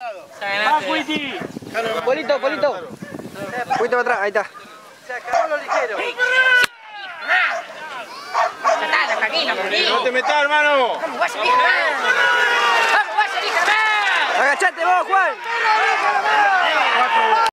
Polito. Polito para atrás, ahí está. Se acabó lo ligero. No te metas, hermano. Vamos, vaya, hija. Agachate vos, Juan.